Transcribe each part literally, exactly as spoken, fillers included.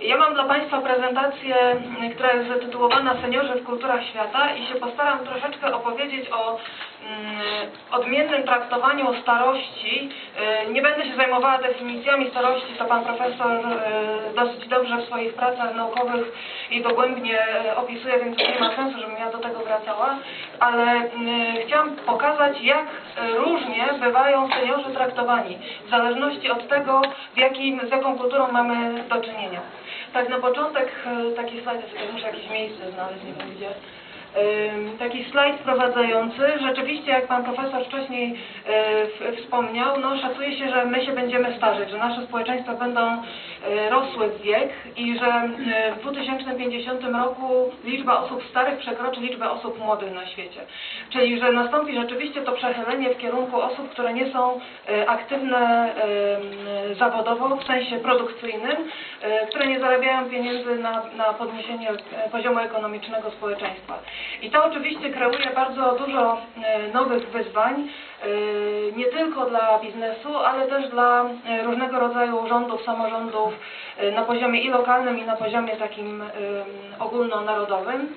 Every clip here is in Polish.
Ja mam dla Państwa prezentację, która jest zatytułowana Seniorzy w kulturach świata i się postaram troszeczkę opowiedzieć o odmiennym traktowaniu starości. Nie będę się zajmowała definicjami starości, to Pan Profesor dosyć dobrze w swoich pracach naukowych i dogłębnie opisuje, więc nie ma sensu, żebym ja do tego wracała, ale chciałam pokazać, jak różnie bywają seniorzy traktowani, w zależności od tego, w jakim, z jaką kulturą mamy do czynienia. Tak na początek, taki slajd, muszę jakieś miejsce znaleźć, nie wiem gdzie. Taki slajd wprowadzający. Rzeczywiście, jak Pan Profesor wcześniej wspomniał, no, szacuje się, że my się będziemy starzeć, że nasze społeczeństwa będą rosły w wiek i że w dwa tysiące pięćdziesiątym roku liczba osób starych przekroczy liczbę osób młodych na świecie. Czyli, że nastąpi rzeczywiście to przechylenie w kierunku osób, które nie są aktywne zawodowo, w sensie produkcyjnym, które nie zarabiają pieniędzy na, na podniesienie poziomu ekonomicznego społeczeństwa. I to oczywiście kreuje bardzo dużo nowych wyzwań, nie tylko dla biznesu, ale też dla różnego rodzaju rządów, samorządów na poziomie i lokalnym, i na poziomie takim ogólnonarodowym.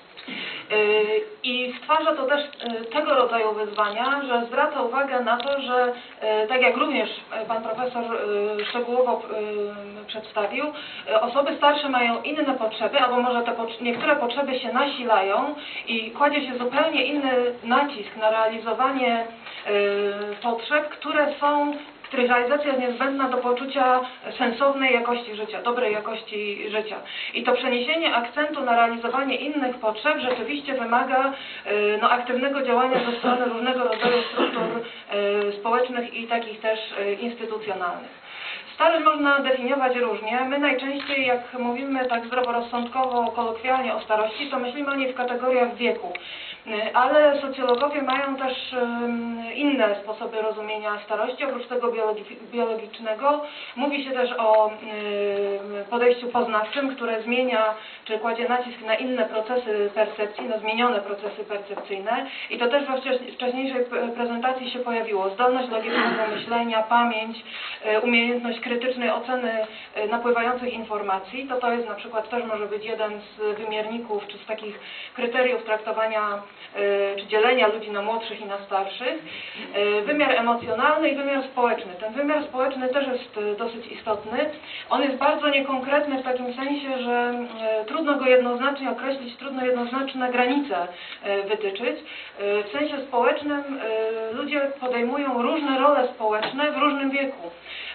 I stwarza to też tego rodzaju wyzwania, że zwraca uwagę na to, że tak jak również Pan Profesor szczegółowo przedstawił, osoby starsze mają inne potrzeby, albo może te niektóre potrzeby się nasilają i kładzie się zupełnie inny nacisk na realizowanie potrzeb, które są których realizacja jest niezbędna do poczucia sensownej jakości życia, dobrej jakości życia. I to przeniesienie akcentu na realizowanie innych potrzeb rzeczywiście wymaga no, aktywnego działania ze strony różnego rodzaju struktur społecznych i takich też instytucjonalnych. Starość można definiować różnie. My najczęściej, jak mówimy tak zdroworozsądkowo, kolokwialnie o starości, to myślimy o niej w kategoriach wieku. Ale socjologowie mają też inne sposoby rozumienia starości, oprócz tego biologicznego. Mówi się też o podejściu poznawczym, które zmienia, czy kładzie nacisk na inne procesy percepcji, na zmienione procesy percepcyjne. I to też we wcześniejszej prezentacji się pojawiło. Zdolność logicznego myślenia, pamięć, umiejętność krytycznej oceny napływających informacji. To to jest na przykład też może być jeden z wymierników, czy z takich kryteriów traktowania czy dzielenia ludzi na młodszych i na starszych. Wymiar emocjonalny i wymiar społeczny. Ten wymiar społeczny też jest dosyć istotny. On jest bardzo niekonkretny w takim sensie, że trudno go jednoznacznie określić, trudno jednoznaczne granice wytyczyć. W sensie społecznym ludzie podejmują różne role społeczne w różnym wieku.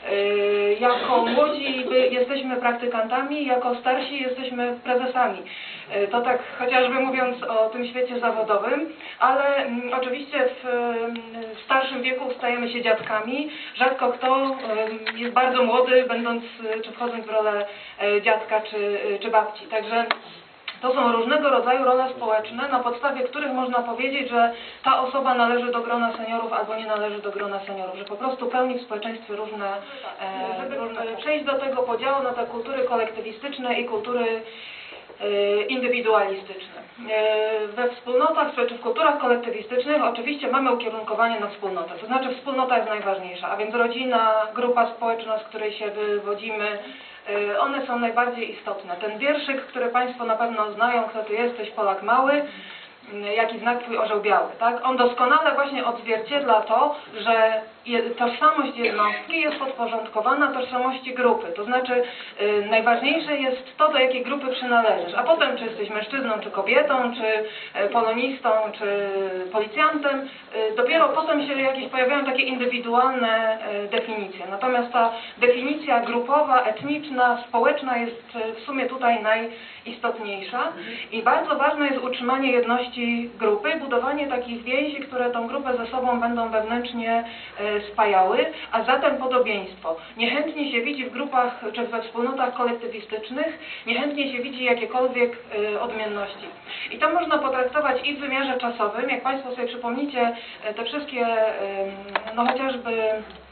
Jako młodzi jesteśmy praktykantami, jako starsi jesteśmy prezesami. To tak chociażby mówiąc o tym świecie zawodowym, ale oczywiście w, w starszym wieku stajemy się dziadkami. Rzadko kto jest bardzo młody, będąc czy wchodząc w rolę dziadka czy, czy babci. Także to są różnego rodzaju role społeczne, na podstawie których można powiedzieć, że ta osoba należy do grona seniorów albo nie należy do grona seniorów, że po prostu pełni w społeczeństwie różne, e, różne przejść do tego podziału na te kultury kolektywistyczne i kultury e, indywidualistyczne. E, we wspólnotach czy w kulturach kolektywistycznych oczywiście mamy ukierunkowanie na wspólnotę, to znaczy wspólnota jest najważniejsza, a więc rodzina, grupa społeczna, z której się wywodzimy, one są najbardziej istotne. Ten wierszyk, który Państwo na pewno znają, kto Ty jesteś, Polak mały, jaki znak Twój orzeł biały, tak? On doskonale właśnie odzwierciedla to, że tożsamość jednostki jest podporządkowana tożsamości grupy. To znaczy yy, najważniejsze jest to, do jakiej grupy przynależysz, a potem czy jesteś mężczyzną, czy kobietą, czy yy, polonistą, czy policjantem. Yy, dopiero potem się jakieś pojawiają takie indywidualne yy, definicje. Natomiast ta definicja grupowa, etniczna, społeczna jest yy, w sumie tutaj najistotniejsza i bardzo ważne jest utrzymanie jedności grupy, budowanie takich więzi, które tą grupę ze sobą będą wewnętrznie yy, spajały, a zatem podobieństwo. Niechętnie się widzi w grupach czy we wspólnotach kolektywistycznych, niechętnie się widzi jakiekolwiek y, odmienności. I to można potraktować i w wymiarze czasowym, jak Państwo sobie przypomnicie te wszystkie, y, no chociażby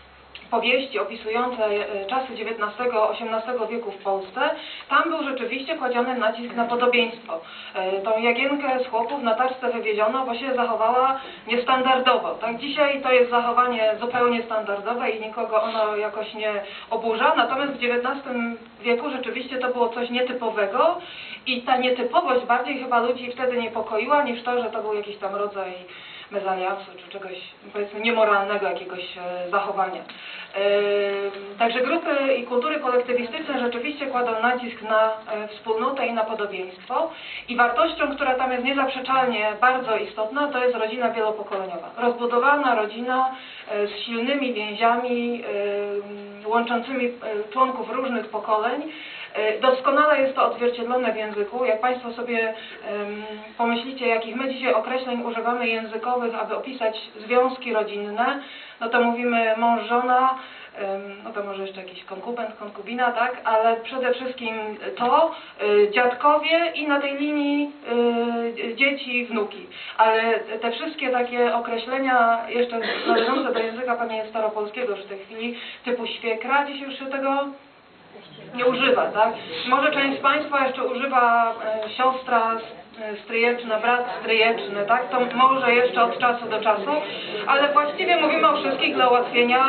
powieści opisujące e, czasy dziewiętnastego osiemnastego wieku w Polsce, tam był rzeczywiście kładziony nacisk na podobieństwo. E, tą Jagienkę z chłopów na taczce wywieziono, bo się zachowała niestandardowo. Tak? Dzisiaj to jest zachowanie zupełnie standardowe i nikogo ono jakoś nie oburza, natomiast w dziewiętnastym wieku rzeczywiście to było coś nietypowego i ta nietypowość bardziej chyba ludzi wtedy niepokoiła niż to, że to był jakiś tam rodzaj mezaliansu czy czegoś, powiedzmy, niemoralnego jakiegoś e, zachowania. E, także grupy i kultury kolektywistyczne rzeczywiście kładą nacisk na e, wspólnotę i na podobieństwo i wartością, która tam jest niezaprzeczalnie bardzo istotna, to jest rodzina wielopokoleniowa. Rozbudowana rodzina e, z silnymi więziami e, łączącymi e, członków różnych pokoleń. Doskonale jest to odzwierciedlone w języku. Jak Państwo sobie um, pomyślicie, jakich my dzisiaj określeń używamy językowych, aby opisać związki rodzinne, no to mówimy mąż, żona, um, no to może jeszcze jakiś konkubent, konkubina, tak? Ale przede wszystkim to, y, dziadkowie i na tej linii y, dzieci, wnuki. Ale te wszystkie takie określenia jeszcze należące do języka pewnie staropolskiego już w tej chwili, typu świekra, dziś już się tego nie używa, tak? Może część z Państwa jeszcze używa e, siostra e, stryjeczna, brat stryjeczny, tak? To może jeszcze od czasu do czasu, ale właściwie mówimy o wszystkich dla ułatwienia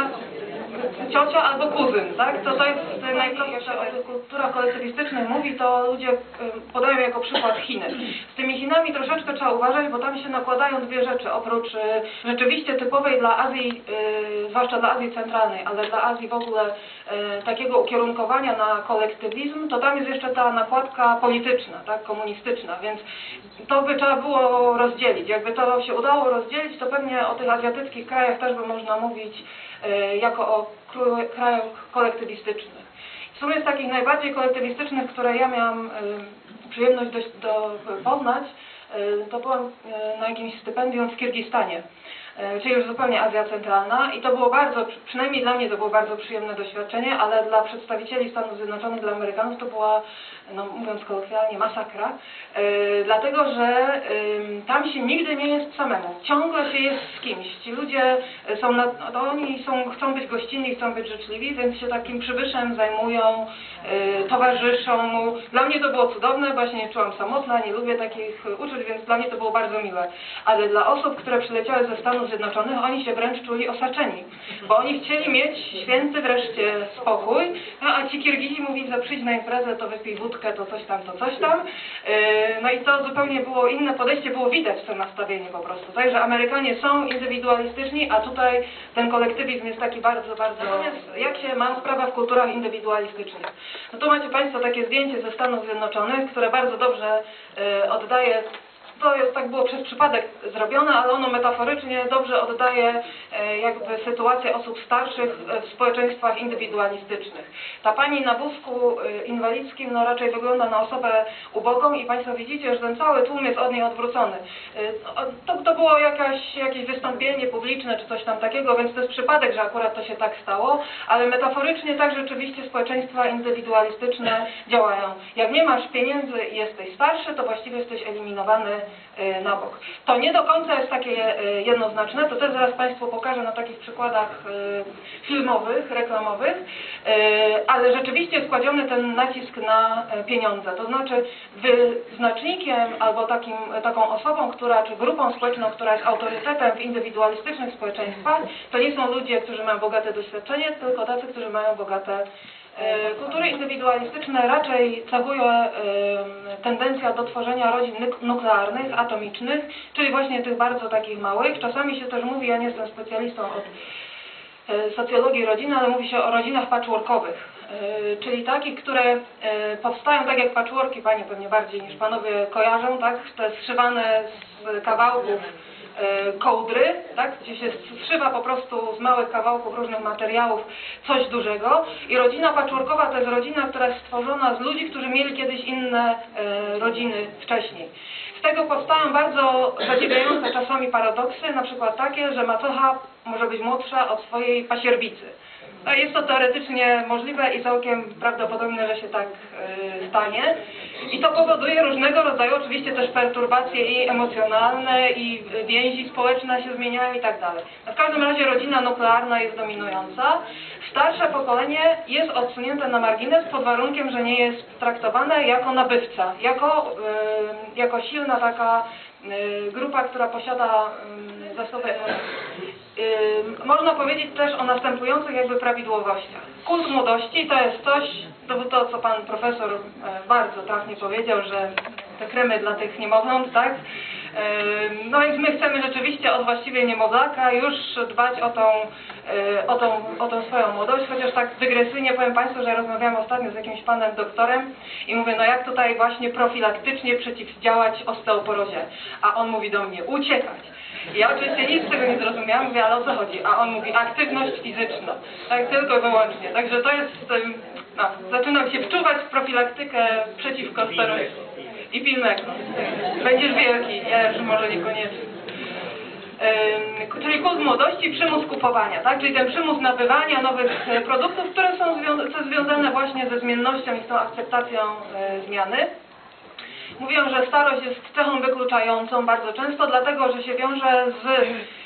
ciocia albo kuzyn, tak? To to jest najprostsze, jak się o tych kulturach kolektywistycznych mówi, to ludzie podają jako przykład Chiny. Z tymi Chinami troszeczkę trzeba uważać, bo tam się nakładają dwie rzeczy. Oprócz rzeczywiście typowej dla Azji, zwłaszcza dla Azji Centralnej, ale dla Azji w ogóle takiego ukierunkowania na kolektywizm, to tam jest jeszcze ta nakładka polityczna, tak? Komunistyczna, więc to by trzeba było rozdzielić. Jakby to się udało rozdzielić, to pewnie o tych azjatyckich krajach też by można mówić jako o krajach kolektywistycznych. W sumie z takich najbardziej kolektywistycznych, które ja miałam przyjemność do, do poznać, to byłam na jakimś stypendium w Kirgistanie, czyli już zupełnie Azja Centralna i to było bardzo, przynajmniej dla mnie to było bardzo przyjemne doświadczenie, ale dla przedstawicieli Stanów Zjednoczonych, dla Amerykanów to była, no mówiąc kolokwialnie, masakra, yy, dlatego że yy, tam się nigdy nie jest samemu, ciągle się jest z kimś. Ci ludzie są, na, no, oni są, chcą być gościnni, chcą być życzliwi, więc się takim przybyszem zajmują, yy, towarzyszą mu. Dla mnie to było cudowne, bo ja się nie czułam samotna, nie lubię takich uczuć, więc dla mnie to było bardzo miłe. Ale dla osób, które przyleciały ze Stanów Zjednoczonych, oni się wręcz czuli osaczeni, bo oni chcieli mieć święty wreszcie spokój, no, a ci Kirgizi mówili, że przyjdź na imprezę, to wypij wódkę, to coś tam, to coś tam. Yy, no i to zupełnie było inne podejście, było widać w tym nastawieniu po prostu. Także Amerykanie są indywidualistyczni, a tutaj ten kolektywizm jest taki bardzo, bardzo... Natomiast jak się ma sprawa w kulturach indywidualistycznych? No tu macie Państwo takie zdjęcie ze Stanów Zjednoczonych, które bardzo dobrze yy, oddaje. To jest, tak było przez przypadek zrobione, ale ono metaforycznie dobrze oddaje e, jakby sytuację osób starszych w społeczeństwach indywidualistycznych. Ta pani na wózku e, inwalidzkim no raczej wygląda na osobę ubogą i Państwo widzicie, że ten cały tłum jest od niej odwrócony. E, to, to było jakaś, jakieś wystąpienie publiczne czy coś tam takiego, więc to jest przypadek, że akurat to się tak stało, ale metaforycznie tak rzeczywiście społeczeństwa indywidualistyczne działają. Jak nie masz pieniędzy i jesteś starszy, to właściwie jesteś eliminowany na bok. To nie do końca jest takie jednoznaczne, to też zaraz Państwu pokażę na takich przykładach filmowych, reklamowych, ale rzeczywiście jest kładziony ten nacisk na pieniądze. To znaczy wyznacznikiem albo takim, taką osobą, która, czy grupą społeczną, która jest autorytetem w indywidualistycznych społeczeństwach, to nie są ludzie, którzy mają bogate doświadczenie, tylko tacy, którzy mają bogate kultury indywidualistyczne raczej cechuje tendencja do tworzenia rodzin nuklearnych, atomicznych, czyli właśnie tych bardzo takich małych. Czasami się też mówi, ja nie jestem specjalistą od socjologii rodziny, ale mówi się o rodzinach patchworkowych, czyli takich, które powstają tak jak patchworki, Panie pewnie bardziej niż Panowie kojarzą, tak? Te zszywane z kawałków kołdry, tak? Gdzie się zszywa po prostu z małych kawałków różnych materiałów coś dużego i rodzina patchworkowa to jest rodzina, która jest stworzona z ludzi, którzy mieli kiedyś inne e, rodziny wcześniej. Z tego powstają bardzo zadziwiające czasami paradoksy, na przykład takie, że macocha może być młodsza od swojej pasierbicy. No jest to teoretycznie możliwe i całkiem prawdopodobne, że się tak y, stanie. I to powoduje różnego rodzaju oczywiście też perturbacje i emocjonalne, i więzi społeczne się zmieniają i tak dalej. W każdym razie rodzina nuklearna jest dominująca. Starsze pokolenie jest odsunięte na margines pod warunkiem, że nie jest traktowane jako nabywca, jako, yy, jako silna taka yy, grupa, która posiada yy, zasoby emocji. Yy, można powiedzieć też o następujących jakby prawidłowościach. Kult młodości to jest coś, to, to co pan profesor yy, bardzo trafnie powiedział, że te kremy dla tych niemowląt, tak? Yy, no więc my chcemy rzeczywiście od właściwie niemowlaka już dbać o tą, yy, o tą, o tą swoją młodość, chociaż tak dygresyjnie powiem państwu, że rozmawiałam ostatnio z jakimś panem doktorem i mówię, no jak tutaj właśnie profilaktycznie przeciwdziałać osteoporozie, a on mówi do mnie, uciekać. I ja oczywiście nic z tego nie zrozumiałam, mówię, ale o co chodzi? A on mówi, aktywność fizyczna, tak, tylko i wyłącznie. Także to jest, no, zaczynam się wczuwać w profilaktykę przeciwko steroidowi. I pilnego. Będziesz wielki, ja już może niekoniecznie. Yy, czyli kult młodości, przymus kupowania, tak? Czyli ten przymus nabywania nowych produktów, które są zwią związane właśnie ze zmiennością i z tą akceptacją yy, zmiany. Mówią, że starość jest cechą wykluczającą bardzo często, dlatego że się wiąże z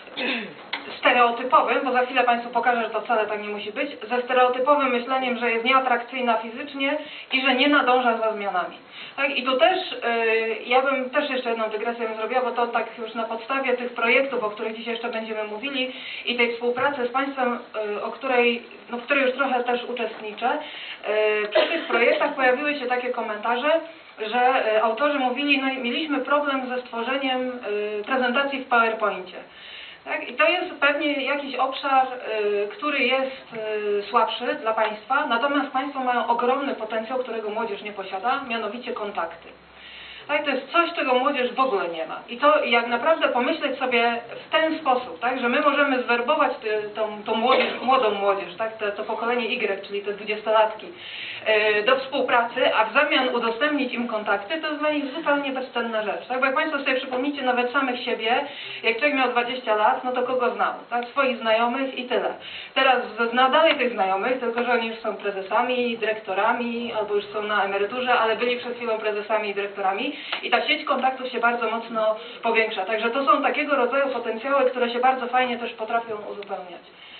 stereotypowym, bo za chwilę państwu pokażę, że to wcale tak nie musi być, ze stereotypowym myśleniem, że jest nieatrakcyjna fizycznie i że nie nadąża za zmianami. Tak? I tu też, yy, ja bym też jeszcze jedną dygresję zrobiła, bo to tak już na podstawie tych projektów, o których dzisiaj jeszcze będziemy mówili i tej współpracy z państwem, yy, o której, no, w której już trochę też uczestniczę, yy, przy tych projektach pojawiły się takie komentarze, że y, autorzy mówili, no mieliśmy problem ze stworzeniem y, prezentacji w PowerPoincie. Tak? I to jest pewnie jakiś obszar, y, który jest y, słabszy dla państwa, natomiast państwo mają ogromny potencjał, którego młodzież nie posiada, mianowicie kontakty. Tak? To jest coś, czego młodzież w ogóle nie ma. I to jak naprawdę pomyśleć sobie w ten sposób, tak? Że my możemy zwerbować ty, tą, tą młodzież, młodą młodzież, tak? to, to pokolenie Y, czyli te dwudziestolatki, yy, do współpracy, a w zamian udostępnić im kontakty, to jest dla nich zupełnie bezcenna rzecz. Tak? Bo jak państwo sobie przypomnicie nawet samych siebie, jak człowiek miał dwadzieścia lat, no to kogo znał? Tak? Swoich znajomych i tyle. Teraz zna dalej tych znajomych, tylko że oni już są prezesami, dyrektorami, albo już są na emeryturze, ale byli przed chwilą prezesami i dyrektorami. I ta sieć kontaktów się bardzo mocno powiększa. Także to są takiego rodzaju potencjały, które się bardzo fajnie też potrafią uzupełniać.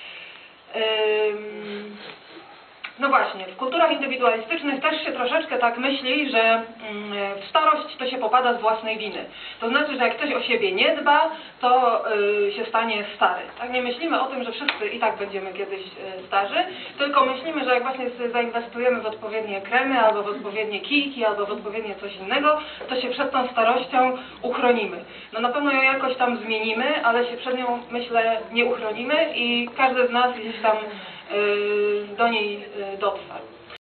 Ym... No właśnie, w kulturach indywidualistycznych też się troszeczkę tak myśli, że w starość to się popada z własnej winy. To znaczy, że jak ktoś o siebie nie dba, to y, się stanie stary. Tak? Nie myślimy o tym, że wszyscy i tak będziemy kiedyś y, starzy, tylko myślimy, że jak właśnie zainwestujemy w odpowiednie kremy, albo w odpowiednie kijki, albo w odpowiednie coś innego, to się przed tą starością uchronimy. No na pewno ją jakoś tam zmienimy, ale się przed nią, myślę, nie uchronimy i każdy z nas gdzieś tam do niej dotrwa.